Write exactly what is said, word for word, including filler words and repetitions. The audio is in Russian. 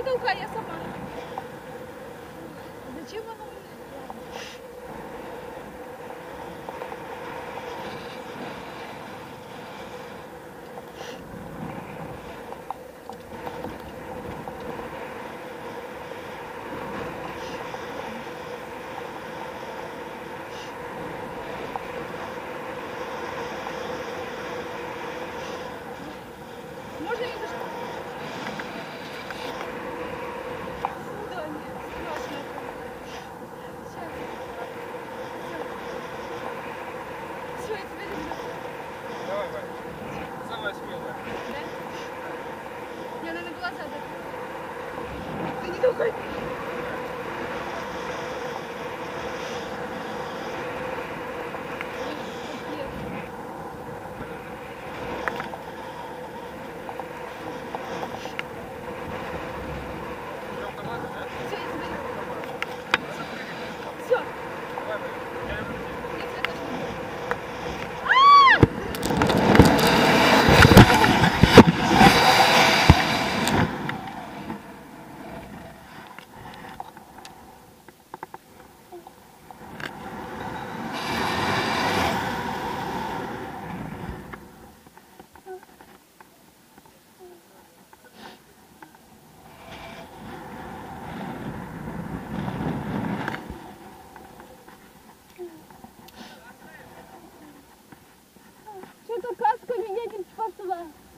не толкай, я сама. Зачем оно? Можно не зашла? Да, нет, страшно. Сейчас. Все, я тебя люблю. Давай, Ваня. Самая смелая. Да? Я, наверное, глаза закрыла. Ты не толкай. Что-то каска меня не спасла.